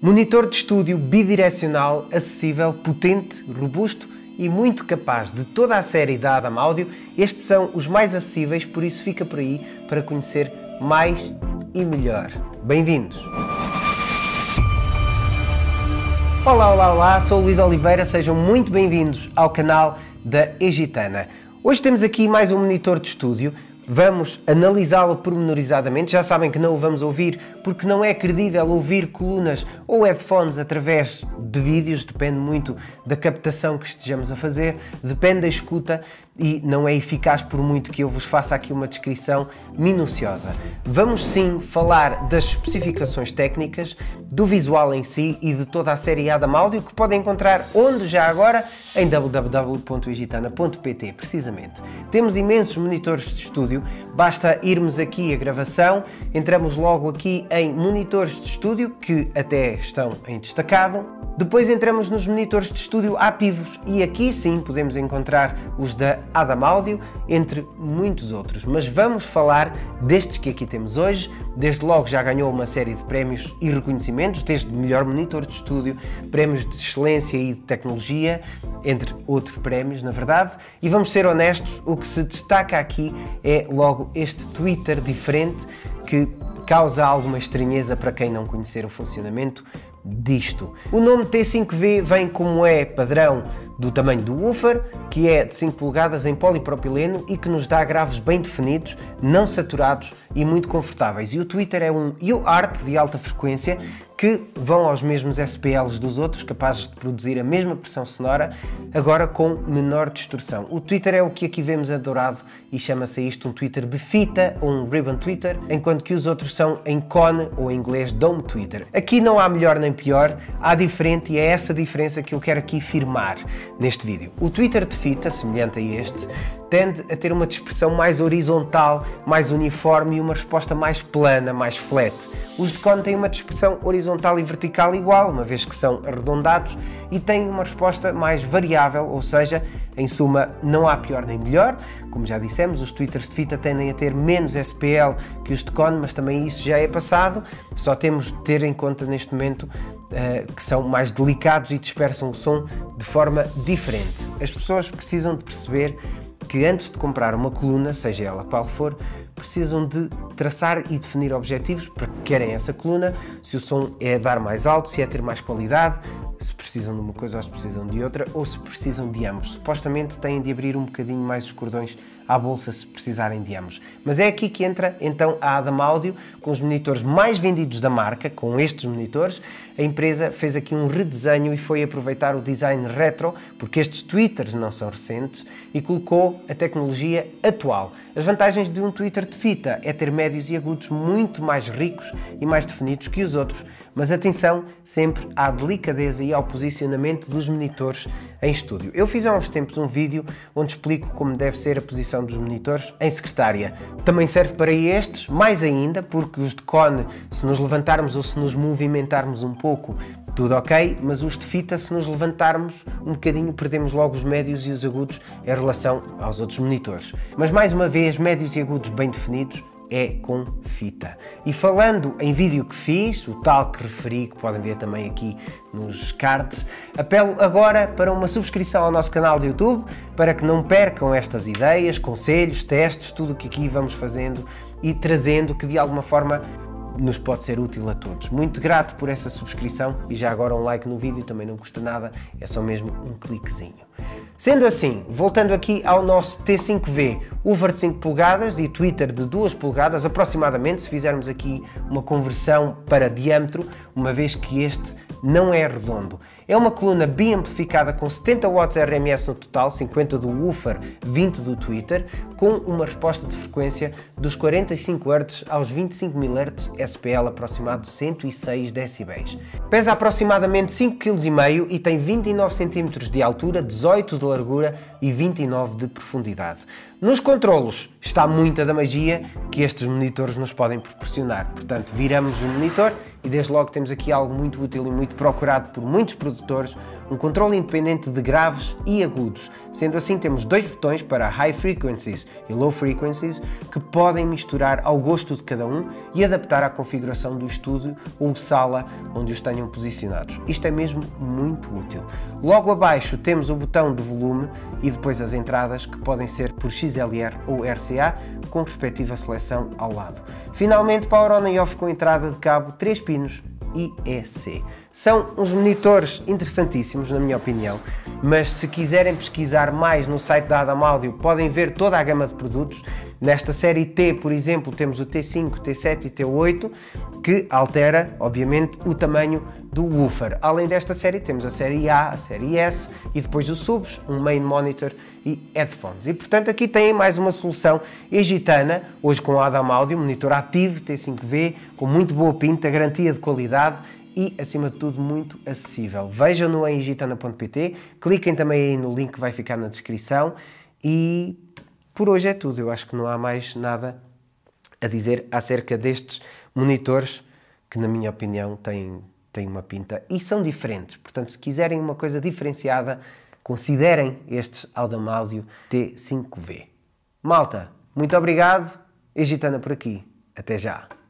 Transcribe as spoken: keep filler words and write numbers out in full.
Monitor de estúdio bidirecional, acessível, potente, robusto e muito capaz de toda a série da Adam Audio. Estes são os mais acessíveis, por isso fica por aí para conhecer mais e melhor. Bem-vindos! Olá, olá, olá, sou o Luís Oliveira, sejam muito bem-vindos ao canal da Egitana. Hoje temos aqui mais um monitor de estúdio. Vamos analisá-lo pormenorizadamente. Já sabem que não o vamos ouvir porque não é credível ouvir colunas ou headphones através de vídeos, depende muito da captação que estejamos a fazer, depende da escuta e não é eficaz por muito que eu vos faça aqui uma descrição minuciosa. Vamos sim falar das especificações técnicas, do visual em si e de toda a série Adam Audio, que podem encontrar onde já agora? Em w w w ponto egitana ponto p t, precisamente. Temos imensos monitores de estúdio, basta irmos aqui a gravação, entramos logo aqui em monitores de estúdio, que até estão em destacado. Depois entramos nos monitores de estúdio ativos e aqui sim podemos encontrar os da Adam Audio, entre muitos outros. Mas vamos falar destes que aqui temos hoje. Desde logo já ganhou uma série de prémios e reconhecimentos, desde melhor monitor de estúdio, prémios de excelência e de tecnologia, entre outros prémios, na verdade. E vamos ser honestos, o que se destaca aqui é logo este tweeter diferente que causa alguma estranheza para quem não conhecer o funcionamento disto. O nome T cinco V vem, como é padrão, do tamanho do woofer, que é de cinco polegadas em polipropileno e que nos dá graves bem definidos, não saturados e muito confortáveis. E o tweeter é um U A R T de alta frequência que vão aos mesmos S P Ls dos outros, capazes de produzir a mesma pressão sonora, agora com menor distorção. O tweeter é o que aqui vemos adorado e chama-se isto um tweeter de fita ou um ribbon tweeter, enquanto que os outros são em cone ou em inglês dome tweeter. Aqui não há melhor nem pior, há diferente e é essa diferença que eu quero aqui firmar neste vídeo. O tweeter de fita, semelhante a este, tende a ter uma dispersão mais horizontal, mais uniforme e uma resposta mais plana, mais flat. Os de cone têm uma dispersão horizontal e vertical igual, uma vez que são arredondados, e têm uma resposta mais variável, ou seja, em suma, não há pior nem melhor. Como já dissemos, os tweeters de fita tendem a ter menos S P L que os de cone, mas também isso já é passado. Só temos de ter em conta neste momento uh, que são mais delicados e dispersam o som de forma diferente. As pessoas precisam de perceber que antes de comprar uma coluna, seja ela qual for, precisam de traçar e definir objetivos para que querem essa coluna, se o som é dar mais alto, se é ter mais qualidade, se precisam de uma coisa ou se precisam de outra, ou se precisam de ambos. Supostamente têm de abrir um bocadinho mais os cordões à bolsa se precisarem de ambos. Mas é aqui que entra então a Adam Audio, com os monitores mais vendidos da marca, com estes monitores. A empresa fez aqui um redesenho e foi aproveitar o design retro, porque estes tweeters não são recentes, e colocou a tecnologia atual. As vantagens de um tweeter de fita é ter médios e agudos muito mais ricos e mais definidos que os outros, mas atenção sempre à delicadeza e ao posicionamento dos monitores em estúdio. Eu fiz há uns tempos um vídeo onde explico como deve ser a posição dos monitores em secretária. Também serve para estes, mais ainda, porque os de cone, se nos levantarmos ou se nos movimentarmos um pouco, tudo ok, mas os de fita, se nos levantarmos um bocadinho, perdemos logo os médios e os agudos em relação aos outros monitores. Mas mais uma vez, médios e agudos bem definidos é com fita. E falando em vídeo que fiz, o tal que referi, que podem ver também aqui nos cards, apelo agora para uma subscrição ao nosso canal de YouTube, para que não percam estas ideias, conselhos, testes, tudo o que aqui vamos fazendo e trazendo, que de alguma forma nos pode ser útil a todos. Muito grato por essa subscrição e já agora um like no vídeo, também não custa nada, é só mesmo um cliquezinho. Sendo assim, voltando aqui ao nosso T cinco V, woofer de cinco polegadas e tweeter de duas polegadas, aproximadamente, se fizermos aqui uma conversão para diâmetro, uma vez que este não é redondo. É uma coluna bi-amplificada com setenta watts R M S no total, cinquenta do woofer, vinte do tweeter, com uma resposta de frequência dos quarenta e cinco hertz aos vinte e cinco mil hertz, S P L aproximado de cento e seis decibéis. Pesa aproximadamente cinco vírgula cinco quilos e tem vinte e nove centímetros de altura, dezoito de largura e vinte e nove de profundidade. Nos controlos está muita da magia que estes monitores nos podem proporcionar. Portanto, viramos o monitor e desde logo temos aqui algo muito útil e muito procurado por muitos produtores, um controle independente de graves e agudos. Sendo assim, temos dois botões para High Frequencies e Low Frequencies que podem misturar ao gosto de cada um e adaptar à configuração do estúdio ou sala onde os tenham posicionados. Isto é mesmo muito útil. Logo abaixo temos o botão de volume e depois as entradas que podem ser por X L R ou R C A com respectiva seleção ao lado. Finalmente, Power On e Off com entrada de cabo três pinos I E C. São uns monitores interessantíssimos, na minha opinião, mas se quiserem pesquisar mais no site da Adam Audio, podem ver toda a gama de produtos. Nesta série T, por exemplo, temos o T cinco, T sete e T oito, que altera, obviamente, o tamanho do woofer. Além desta série, temos a série A, a série S e depois os subs, um main monitor e headphones. E, portanto, aqui têm mais uma solução egitana, hoje com a Adam Audio, monitor ativo T cinco V, com muito boa pinta, garantia de qualidade e, acima de tudo, muito acessível. Vejam-no em egitana ponto pt, cliquem também aí no link que vai ficar na descrição e por hoje é tudo. Eu acho que não há mais nada a dizer acerca destes monitores que, na minha opinião, têm, têm uma pinta e são diferentes. Portanto, se quiserem uma coisa diferenciada, considerem estes Adam Audio T cinco V. Malta, muito obrigado. Egitana por aqui. Até já.